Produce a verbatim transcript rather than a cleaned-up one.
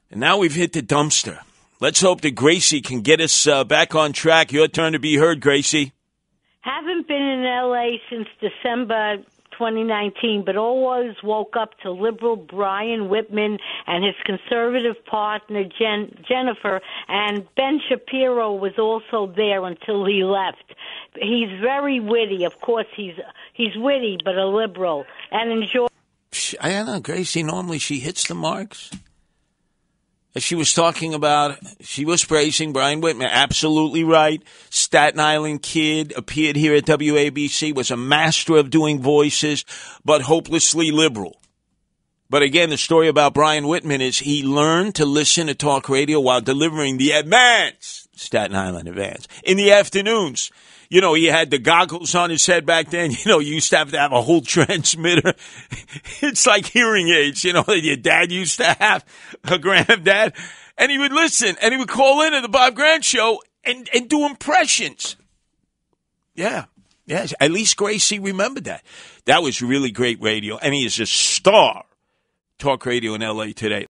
And now we've hit the dumpster. Let's hope that Gracie can get us uh, back on track. Your turn to be heard, Gracie. Haven't been in L A since December twenty nineteen, but always woke up to liberal Brian Whitman and his conservative partner Jen, Jennifer, and Ben Shapiro was also there until he left. He's very witty. Of course, he's he's witty, but a liberal. And enjoy. I don't know, Gracie. Normally she hits the marks. As she was talking about, she was praising Brian Whitman. Absolutely right. Staten Island kid, appeared here at W A B C, was a master of doing voices, but hopelessly liberal. But again, the story about Brian Whitman is he learned to listen to talk radio while delivering the advance, Staten Island advance, in the afternoons. You know, he had the goggles on his head back then. You know, you used to have to have a whole transmitter. It's like hearing aids, you know, that your dad used to have, a granddad. And he would listen, and he would call in at the Bob Grant Show and, and do impressions. Yeah, yeah. At least Gracie remembered that. That was really great radio, and he is a star talk radio in L A today.